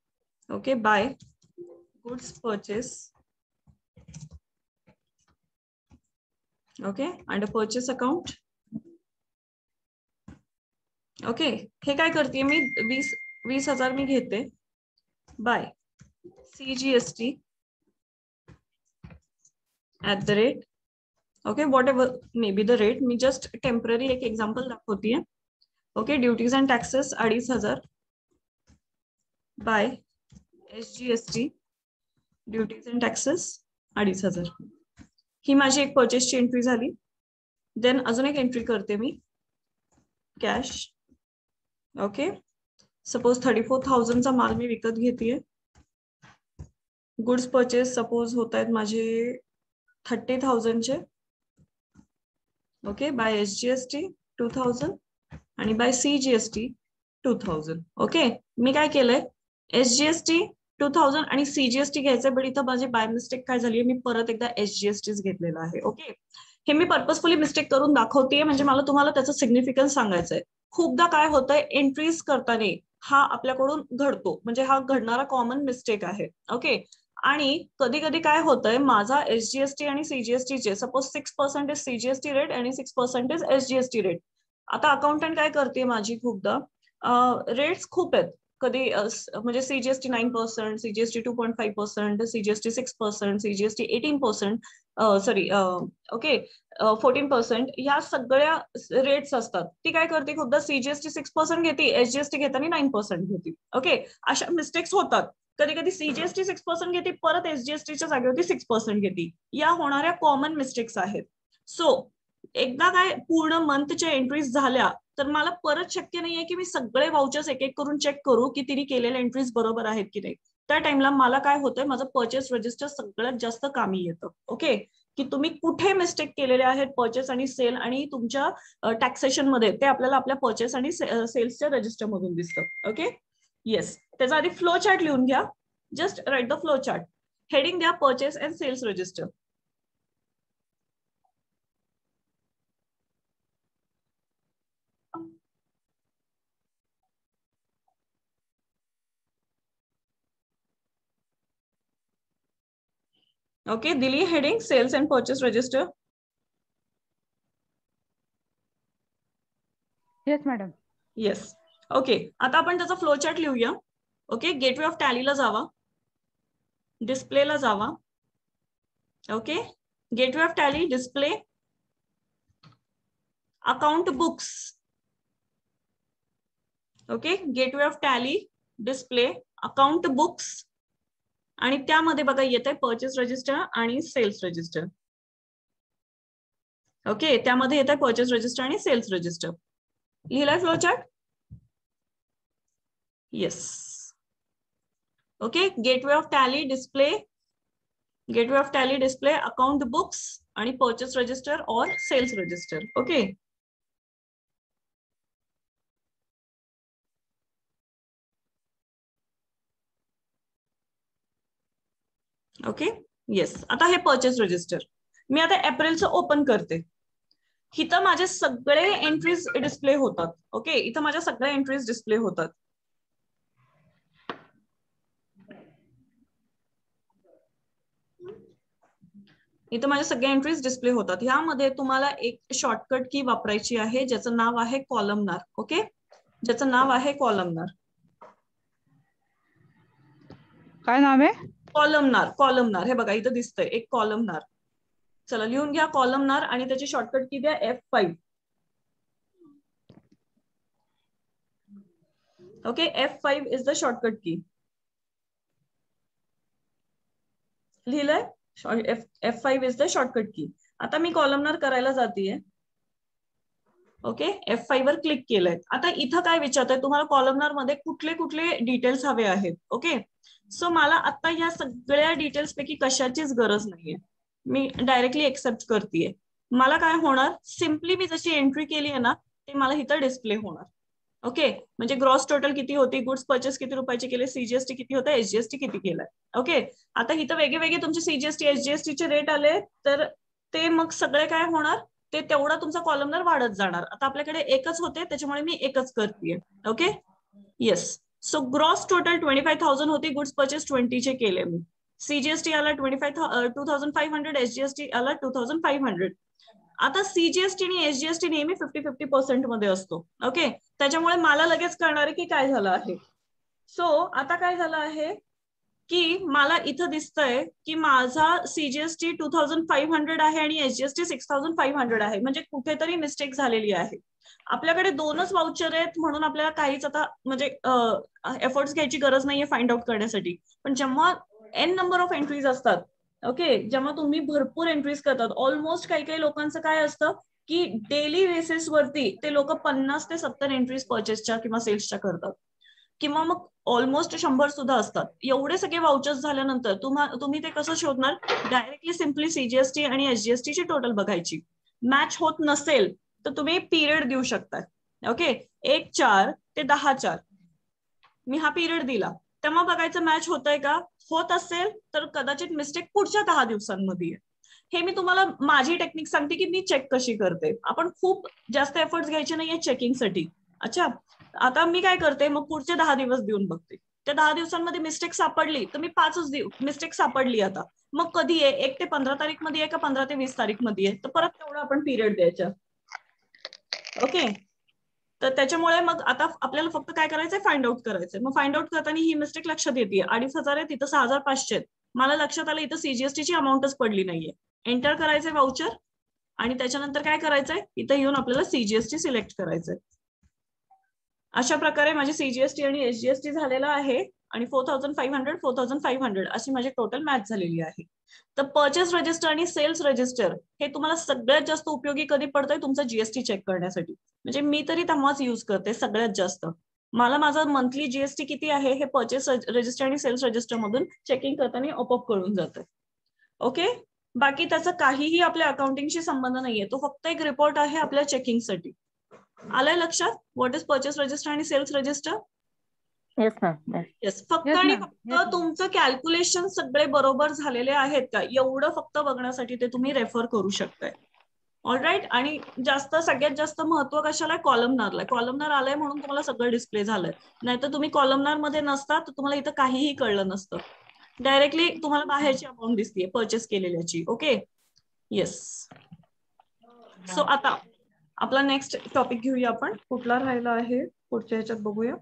Okay, buy goods purchase okay, under purchase account. Okay, हे काय करते मी 20,000 मी घेते buy CGST @ okay, whatever may be the rate. मी जस्ट टेम्पररी एक एक्झाम्पल दाखवतीये. Okay, duties and taxes 2,500 buy SGST duties and taxes 2,500. ही माझी एक परचेसची एंट्री झाली. देन अजून एक एंट्री करते मी कॅश. ओके, सपोज 34,000चा माल मी विकत घेतेय. गुड्स परचेस सपोज होत आहेत माझे 30,000चे. ओके, बाय SGST 2,000 आणि बाय CGST 2,000. ओके, मी काय केलंय SGST 2,000 आणि CGST घ्यायचंय, बट इथं माझी बाय मिस्टेक काय झाली, मी परत एकदा SGSTच घेतलेला आहे. ओके, हे मी पर्पजफुली मिस्टेक करून दाखवतेय, म्हणजे मला तुम्हाला त्याचं सिग्निफिकन्स सांगायचंय. खूपदा काय होतंय एंट्रीज करताना हा आपल्याकडून घडतो, म्हणजे हा घडणारा कॉमन मिस्टेक आहे. ओके, आणि कधी कधी काय होतंय माझा SGST आणि CGST चे सपोज 6% CGST रेट आणि 6% SGST रेट. आता अकाउंटंट काय करते माझी खूपदा रेट्स खूप आहेत. कधी म्हणजे CGST 9%, CGST 2.5%, CGST 6%, CGST 18%, sorry okay 14%, ह्या सगळ्या रेट्स असतात. ती काय करते खूपदा CGST 6% घेते, SGST घेताना 9% घेते. ओके, अशा मिस्टेक्स होतात. कधी कधी CGST 6% घेते, परत SGSTच्या जागेवरती 6% घेते. या होणाऱ्या कॉमन मिस्टेक्स आहेत. सो एकदा काय पूर्ण मंथच्या एंट्रीज झाल्या तर मला परत शक्य नाहीये की मी सगळे वाउचर्स एक एक करून चेक करू की तिने केलेल्या एंट्रीज बरोबर आहेत की नाही. त्या टाइमला मला काय होतंय माझं परचेस रजिस्टर सगळ्यात जास्त कामी येतं. ओके, की तुम्ही कुठे मिस्टेक केलेले आहेत परचेस आणि सेल आणि तुमच्या टॅक्सेशन मध्ये, ते आपल्याला आपल्या परचेस आणि सेल्सच्या रजिस्टर मधून दिसतं. ओके, येस, त्याचा आधी फ्लो चार्ट लिहून घ्या. Just write the flow chart. Heading द्या purchase and sales register. Okay, दिली heading sales and purchase register. Yes madam. Yes, okay, आता आपण त्याचा फ्लो चार्ट लिहूया. ओके, गेटवे ऑफ टॅलीला जावा, डिस्प्लेला जावा. Okay, gateway of Tally, display, account books. Okay, gateway of Tally, display, account books, आणि त्यामध्ये बघा येते परचेस रजिस्टर आणि सेल्स रजिस्टर. ओके, त्यामध्ये येत आहे परचेस रजिस्टर आणि सेल्स रजिस्टर. लिहिलाय flow chart? Yes. Okay, gateway of Tally, display, gateway of Tally, display, account books आणि परचेस रजिस्टर और sales register. Okay, okay, yes. आता हे परचेस रजिस्टर मी आता एप्रिलचं ओपन करते. इथं माझे सगळे एंट्रीज डिस्प्ले होतात. ओके, इथं माझ्या सगळ्या एंट्रीज डिस्प्ले होतात. इथं माझ्या सगळ्या एंट्रीज डिस्प्ले होतात. ह्यामध्ये तुम्हाला एक शॉर्टकट की वापरायची आहे ज्याचं नाव आहे कॉलमनार. ओके, ज्याचं नाव आहे कॉलमनार. काय नाव आहे? कॉलमनार. कॉलमनार हे बघा इथं दिसतंय एक कॉलमनार. चला लिहून घ्या कॉलमनार आणि त्याची शॉर्टकट की द्या F5. Okay, F5 is the shortcut की. लिहिलंय? F5 इज द शॉर्टकट की. आता मी कॉलमनार करायला जातीये. ओके, F5 वर क्लिक केलंय. आता इथं काय विचारतंय तुम्हाला कॉलमनार मध्ये कुठले कुठले डिटेल्स हवे आहेत. ओके, सो मला आता या सगळ्या डिटेल्स पैकी कशाचीच गरज नाहीये. मी डायरेक्टली एक्सेप्ट करतेय. मला काय होणार, सिम्पली मी जशी एंट्री केली आहे ना ते मला इथं डिस्प्ले होणार. ओके, म्हणजे ग्रॉस टोटल किती होती, गुड्स परचेस किती रुपयाचे केले, CGST किती होतं, SGST किती केलाय. ओके, आता इथं वेगळे तुमचे CGST SGST चे रेट आले तर ते मग सगळे काय होणार, ते तेवढा तुमचा कॉलमनार वाढत जाणार. आता आपल्याकडे एकच होते त्याच्यामुळे मी एकच करतेय. Okay, yes. So gross total 25,000 होती, गुड्स परचेस 20 चे केले मी. CGST आला 2,500, SGST आला 2,500. आता सीजीएसटी आणि एसजीएसटी नेहमी 50-50% मध्ये असतो. ओके, त्याच्यामुळे मला लगेच कळणार आहे की काय झालं आहे. सो आता काय झालं आहे की मला इथं दिसतंय की माझा सीजीएसटी 2500 आहे आणि एसजीएसटी 6500 आहे, म्हणजे कुठेतरी मिस्टेक झालेली आहे. आपल्याकडे दोनच वाउचर आहेत म्हणून आपल्याला काहीच आता म्हणजे एफर्ट्स घ्यायची गरज नाहीये फाइंड आउट करण्यासाठी. पण जेव्हा एन नंबर ऑफ एंट्रीज असतात, ओके, जेव्हा तुम्ही भरपूर एंट्रीज करतात, ऑलमोस्ट काही काही लोकांचं काय असतं की डेली बेसिस वरती ते लोक 50 ते 70 एंट्रीज परचेसच्या किंवा सेल्सच्या करतात, किंवा मग ऑलमोस्ट 100 सुद्धा असतात. एवढे सगळे वाउचर्स झाल्यानंतर तुम्ही ते कसं शोधणार? डायरेक्टली सिम्पली सीजीएसटी आणि एसजीएसटी ची टोटल बघायची. मॅच होत नसेल तर तुम्ही पिरियड देऊ शकताय. ओके, 1-4 ते 10-4 मी हा पिरियड दिला, तेव्हा बघायचं मॅच होतंय का. होत असेल तर कदाचित मिस्टेक पुढच्या 10 दिवसांमध्ये आहे. हे मी तुम्हाला माझी टेक्निक सांगते की मी चेक कशी करते. आपण खूप जास्त एफर्ट्स घ्यायचे नाहीये चेकिंगसाठी. अच्छा, आता मी काय करते, मग पुढचे 10 दिवस देऊन बघते. त्या 10 दिवसांमध्ये मिस्टेक सापडली तर मी 5च मिस्टेक सापडली आता, मग कधी आहे, 1 ते 15 तारीख मध्ये आहे का 15 ते 20 तारीख मध्ये आहे, तर परत तेवढं आपण पिरियड द्यायचा. ओके, तर त्याच्यामुळे मग आता आपल्याला फक्त काय करायचंय, फाइंड आउट करायचंय. मग फाइंड आउट करताना ही मिस्टेक लक्षात येते, 2500 आहे तिथं 6500 आहेत. मला लक्षात आलं इथं सीजीएसटी ची अमाऊंटच पडली नाहीये. एंटर करायचंय वाउचर आणि त्याच्यानंतर काय करायचंय, इथं येऊन आपल्याला सीजीएसटी सिलेक्ट करायचंय. अशा प्रकारे माझी सीजीएसटी आणि एसजीएसटी झालेला आहे आणि 4500 4500 अशी माझी टोटल मॅच झालेली आहे. तर परचेस रजिस्टर आणि सेल्स रजिस्टर हे तुम्हाला सगळ्यात जास्त उपयोगी कधी पडतंय, तुमचा जीएसटी चेक करण्यासाठी. म्हणजे मी तरी तेव्हाच यूज करते सगळ्यात जास्त. मला माझा मंथली जीएसटी किती आहे हे परचेस रजिस्टर आणि सेल्स रजिस्टर मधून चेकिंग करताना आपोआप कळून जातं. ओके, बाकी त्याचा काहीही आपल्या अकाउंटिंगशी संबंध नाहीये, तो फक्त एक रिपोर्ट आहे आपल्या चेकिंगसाठी. आलंय लक्षात व्हॉट इज परचेस रजिस्टर आणि sales register? Yes ma'am. Yes, फक्त आणि फक्त तुमचं कॅल्क्युलेशन सगळे बरोबर झालेले आहेत का एवढं फक्त बघण्यासाठी ते तुम्ही रेफर करू शकताय. ऑलराईट, आणि सगळ्यात जास्त महत्व कशाला, कॉलमनारला. कॉलमनार आलंय म्हणून तुम्हाला सगळं डिस्प्ले झालंय, नाहीतर तुम्ही कॉलमनार मध्ये नसता तर तुम्हाला इथं काहीही कळलं नसतं. डायरेक्टली तुम्हाला बाहेरची अमाऊंट दिसतीये परचेस केलेल्याची. Okay, yes. सो आता आपला नेक्स्ट टॉपिक घेऊया आपण. कुठला राहिला आहे पुढच्या ह्याच्यात बघूया.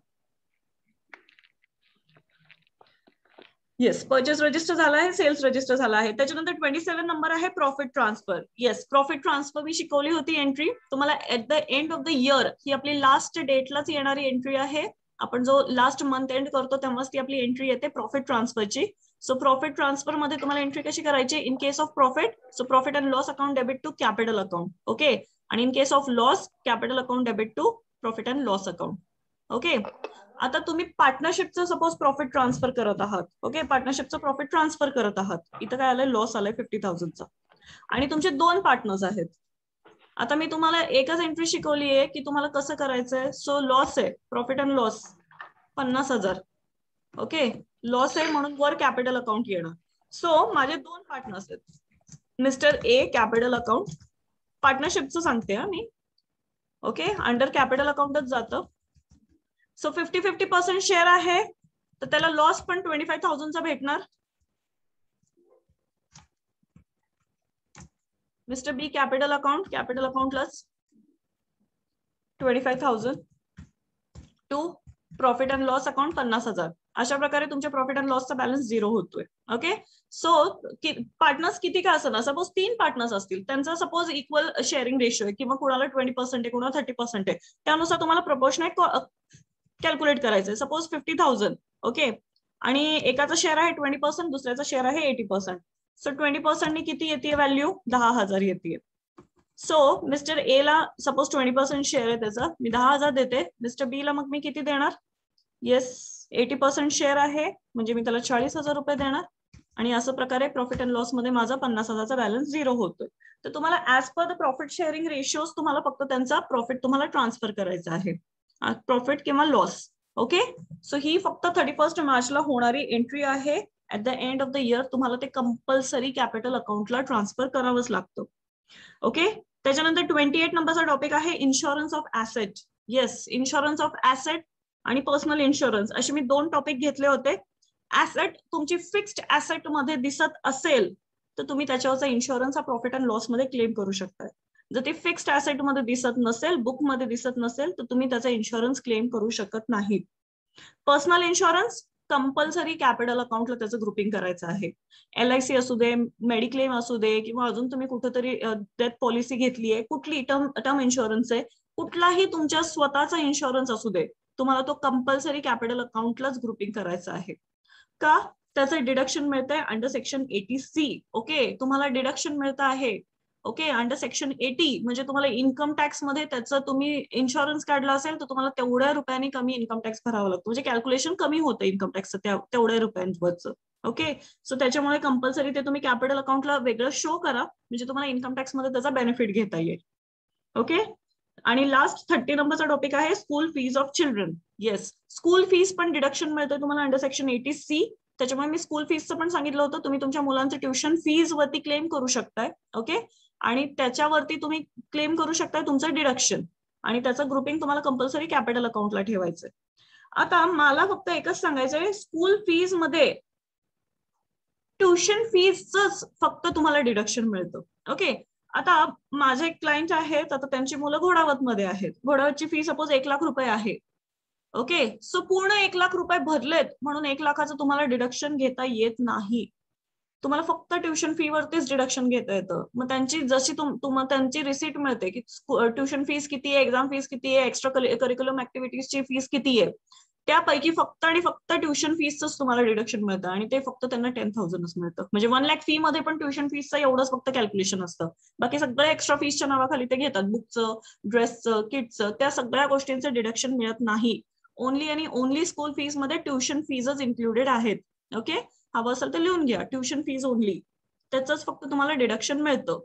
येस, परचेस रजिस्टर झाला आहे, सेल्स रजिस्टर झाला आहे. त्याच्यानंतर 27 नंबर आहे profit transfer. Yes, profit transfer मी शिकवली होती एंट्री तुम्हाला at the end of the year. ही आपली लास्ट डेटलाच येणारी एंट्री आहे. आपण जो लास्ट मंथ एंड करतो तेव्हाच ती आपली एंट्री येते प्रॉफिट ट्रान्सफरची. सो प्रॉफिट ट्रान्सफर मध्ये तुम्हाला एंट्री कशी करायची, in case of profit so profit and loss account debit to capital account. Okay, आणि in case of loss capital account debit to profit and loss account. Okay, आता तुम्ही पार्टनरशिपचं सपोज प्रॉफिट ट्रान्सफर करत आहात. ओके, पार्टनरशिपचं प्रॉफिट ट्रान्सफर करत आहात. इथं काय आलंय, लॉस आलाय 50,000चा आणि तुमचे 2 पार्टनर्स आहेत. आता मी तुम्हाला एकच एंट्री शिकवली आहे की तुम्हाला कसं करायचंय. सो लॉस आहे, profit and loss 50,000. Okay, loss आहे म्हणून वर कॅपिटल अकाउंट येणार. सो माझे 2 पार्टनर्स आहेत, मिस्टर ए कॅपिटल अकाउंट, पार्टनरशिपचं सांगते हा मी. ओके, अंडर कॅपिटल अकाउंटच जातं. सो 50-50% शेअर आहे तर त्याला लॉस पण 25,000चा भेटणार. मिस्टर बी कॅपिटल अकाउंटलाच 25,000 to profit and loss account 50,000. अशा प्रकारे तुमच्या प्रॉफिट अँड लॉसचा बॅलन्स 0 होतोय. ओके, सो पार्टनर्स किती का असणार, सपोज 3 पार्टनर्स असतील, त्यांचा सपोज इक्वल शेअरिंग रेशो आहे किंवा कुणाला 20% आहे कुणाला 30% आहे, त्यानुसार तुम्हाला प्रपोर्शनल कॅल्क्युलेट करायचंय. सपोज 50,000. ओके, आणि एकाचा शेअर आहे 20%, दुसऱ्याचा शेअर आहे 80%. सो 20% किती येते व्हॅल्यू, 10,000 येते. सो मिस्टर ए ला सपोज 20% शेअर आहे त्याचा, मी 10,000 देते. मिस्टर बी ला मग मी किती देणार, येस 80% शेअर आहे म्हणजे मी त्याला 40,000 रुपये देणार. आणि असं प्रकारे प्रॉफिट अँड लॉस मध्ये माझा 50,000चा बॅलन्स 0 होतोय. तर तुम्हाला as per the profit sharing ratios तुम्हाला फक्त त्यांचा प्रॉफिट तुम्हाला ट्रान्सफर करायचा आहे, प्रॉफिट किंवा लॉस. ओके, सो ही फक्त 31 मार्चला होणारी एंट्री आहे. At the end of the year तुम्हाला ते कंपल्सरी कॅपिटल अकाउंटला ट्रान्सफर करावंच लागतं. ओके, त्याच्यानंतर 28 नंबरचा टॉपिक आहे insurance of asset. Yes, insurance of asset आणि पर्सनल इन्शुरन्स असे मी 2 टॉपिक घेतले होते. ऍसेट तुमची फिक्स्ड ऍसेट मध्ये दिसत असेल तर तुम्ही त्याच्यावरचा इन्शुरन्स हा प्रॉफिट अँड लॉस मध्ये क्लेम करू शकता. जर ते फिक्स्ड ऍसेट मध्ये दिसत नसेल, बुक मध्ये दिसत नसेल, तर तुम्ही त्याचा इन्शुरन्स क्लेम करू शकत नाही. पर्सनल इन्शुरन्स कंपल्सरी कॅपिटल अकाउंटला त्याचं ग्रुपिंग करायचं आहे. LIC असू दे, मेडिक्लेम असू दे, किंवा अजून तुम्ही कुठेतरी डेथ पॉलिसी घेतली आहे, कुठली टर्म इन्शुरन्स आहे, कुठलाही तुमच्या स्वतःचा इन्शुरन्स असू दे, तुम्हाला तो कंपल्सरी कॅपिटल अकाउंटलाच ग्रुपिंग करायचा आहे. का? त्याचं डिडक्शन मिळतंय अंडर सेक्शन 80C. ओके, तुम्हाला डिडक्शन मिळतं आहे. ओके, अंडर सेक्शन 80 म्हणजे तुम्हाला इन्कम टॅक्स मध्ये त्याचं तुम्ही इन्शुरन्स काढला असेल तर तुम्हाला तेवढ्या रुपयांनी कमी इन्कम टॅक्स भरावा लागतो, म्हणजे कॅल्क्युलेशन कमी होतं इन्कम टॅक्सचं तेवढ्या रुपयांवरचं. ओके, सो त्याच्यामुळे कंपल्सरी ते तुम्ही कॅपिटल अकाउंटला वेगळं शो करा, म्हणजे तुम्हाला इन्कम टॅक्स मध्ये त्याचा बेनिफिट घेता येईल. ओके, आणि लास्ट 30 नंबरचा टॉपिक आहे school fees of children. Yes, school fees पण डिडक्शन मिळतं तुम्हाला अंडर सेक्शन 80C. त्याच्यामुळे मी स्कूल फीजचं पण सांगितलं होतं, तुम्ही तुमच्या मुलांचं ट्युशन फीज वरती क्लेम करू शकताय. ओके, आणि त्याच्यावरती तुम्ही क्लेम करू शकताय तुमचं डिडक्शन, आणि त्याचं ग्रुपिंग तुम्हाला कंपल्सरी कॅपिटल अकाउंटला ठेवायचंय. आता मला फक्त एकच सांगायचंय, स्कूल फीज मध्ये ट्युशन फीजच फक्त तुम्हाला डिडक्शन मिळतं. ओके, आता माझे एक क्लायंट आहेत, आता त्यांची मुलं घोडावत मध्ये आहेत, घोडावतची फी सपोज 1 लाख रुपये आहे. ओके, सो पूर्ण 1 लाख रुपये भरलेत म्हणून 1 लाखाचं तुम्हाला डिडक्शन घेता येत नाही. तुम्हाला फक्त ट्युशन फी वरतीच डिडक्शन घेता येतं. मग त्यांची जशी तुम्हाला त्यांची रिसीट मिळते की ट्युशन फीस किती आहे, एक्झाम फीस किती आहे, एक्स्ट्रा करिक्युलम ऍक्टिव्हिटीजची फीस किती आहे, त्यापैकी फक्त आणि फक्त ट्युशन फीसच तुम्हाला डिडक्शन मिळतं, आणि ते फक्त त्यांना 10,000च मिळतं. म्हणजे 1 लाख फी मध्ये पण ट्युशन फीसचं एवढंच फक्त कॅल्क्युलेशन असतं. बाकी सगळं एक्स्ट्रा फीसच्या नावाखाली ते घेतात, बुकचं, ड्रेसचं, किटचं, त्या सगळ्या गोष्टींचं डिडक्शन मिळत नाही. ओनली आणि ओनली स्कूल फीस मध्ये ट्युशन फीजच इन्क्लुडेड आहेत. ओके, हवं असेल तर लिहून घ्या, ट्युशन फीज ओनली, त्याच फक्त तुम्हाला डिडक्शन मिळतं.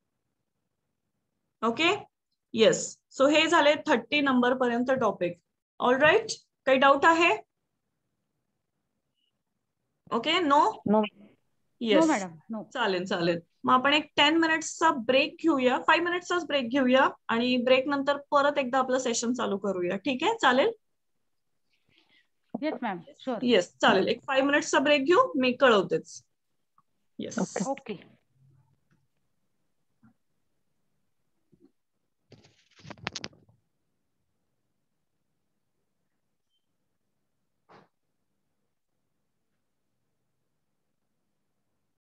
ओके, येस, सो हे झाले 30 नंबर पर्यंत टॉपिक. ऑल राईट, काही डाऊट आहे? Okay, no? येस, चालेल चालेल. मग आपण एक 10 मिनिट्सचा ब्रेक घेऊया, 5 मिनिट्सचाच ब्रेक घेऊया, आणि ब्रेक नंतर परत एकदा आपलं सेशन चालू करूया. ठीक आहे, चालेल? Yes ma'am, sure. येस, चालेल. एक 5 मिनिट्सचा ब्रेक घेऊ, मी कळवतेच. Yes, okay.